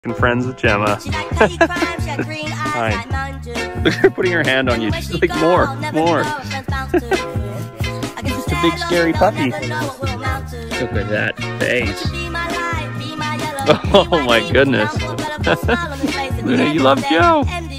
Friends with Gemma. Hi. Look at her putting her hand on you. She's like, more. It's a big scary puppy. Look at that face. Oh my goodness. You love Joe.